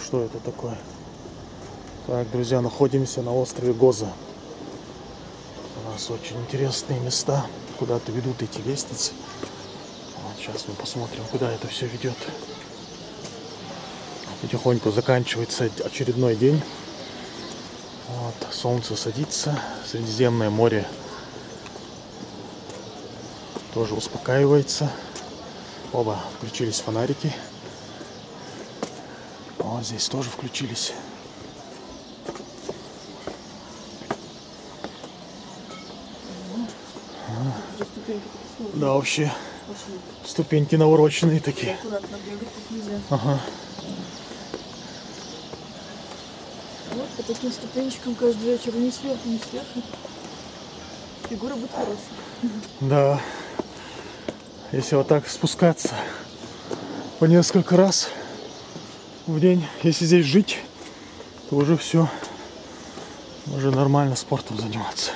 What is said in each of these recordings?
что это такое. Так, друзья, находимся на острове Гоза. У нас очень интересные места. Куда-то ведут эти лестницы. Вот, сейчас мы посмотрим, куда это все ведет. Потихоньку заканчивается очередной день. Вот, солнце садится. Средиземное море тоже успокаивается. Оба включились фонарики. О, здесь тоже включились. Да, вообще ступеньки навороченные такие. Ага. Вот по таким ступенечкам каждый вечер ни сверху, ни сверху. Фигура будет хорошая. Да. Если вот так спускаться по несколько раз в день, если здесь жить, то уже все. Уже нормально спортом заниматься.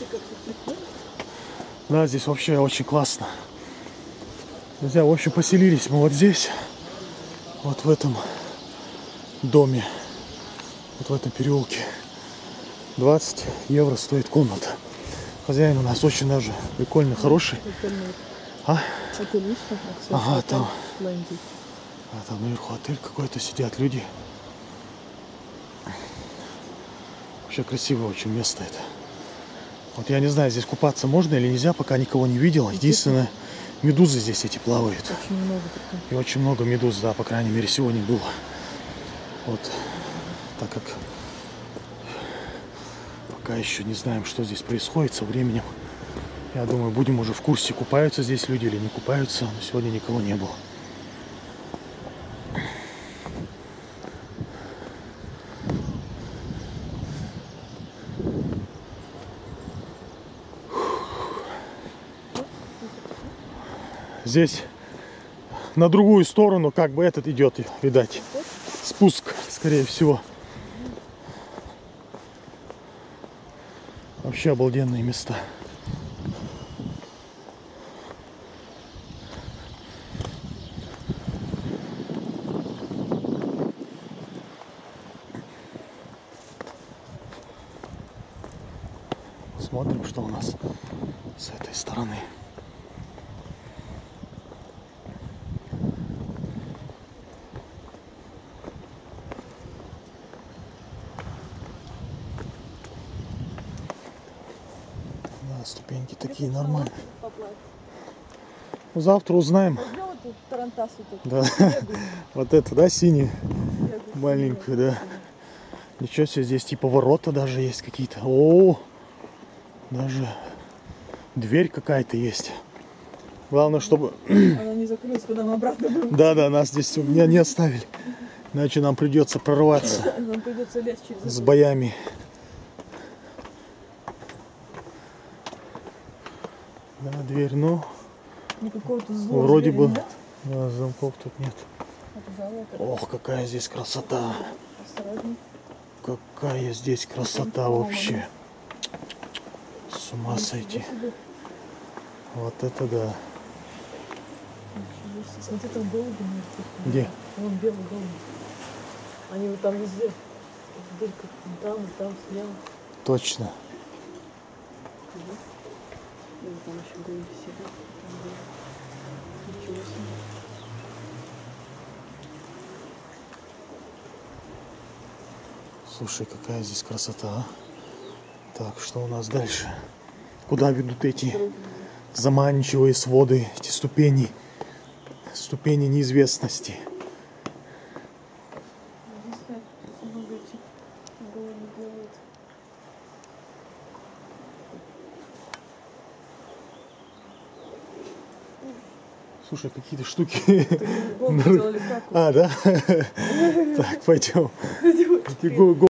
Да, здесь вообще очень классно. Друзья, в общем, поселились мы вот здесь, вот в этом доме, вот в этом переулке. 20 евро стоит комната. Хозяин у нас очень даже прикольный, хороший. А? Ага, там. А там наверху отель какой-то, сидят люди. Вообще красивое очень место это. Вот я не знаю, здесь купаться можно или нельзя, пока никого не видел. Единственное, медузы здесь эти плавают. Очень много. И очень много медуз, да, по крайней мере, сегодня было. Вот, так как пока еще не знаем, что здесь происходит со временем. Я думаю, будем уже в курсе, купаются здесь люди или не купаются. Но сегодня никого не было. Здесь на другую сторону как бы этот идет, видать, спуск, скорее всего. Вообще обалденные места. Смотрим, что у нас с этой стороны. Ступеньки такие нормальные. Завтра узнаем. Да. Вот это, да, синий. Маленькую, да. Ничего себе, здесь типа ворота даже есть какие-то. О, даже дверь какая-то есть. Главное, чтобы... Она не закрылась, куда мы обратно. Да, нас здесь не оставили. Иначе нам придется прорваться. Нам придется лезть через... С боями. Да, дверь, ну, вроде бы да, замков тут нет. Ох, какая здесь красота. Какая здесь красота вообще. С ума сойти. Вот это да. Смотри, там голуби. Где? Вон белый голубь. Они вот там везде. Там, слева. Точно. Там еще голуби сидят. Ничего себе. Слушай, какая здесь красота, а? Так, что у нас дальше? Куда ведут эти заманчивые своды, эти ступени? Ступени неизвестности. Слушай, какие-то штуки. А, да? Так, пойдем.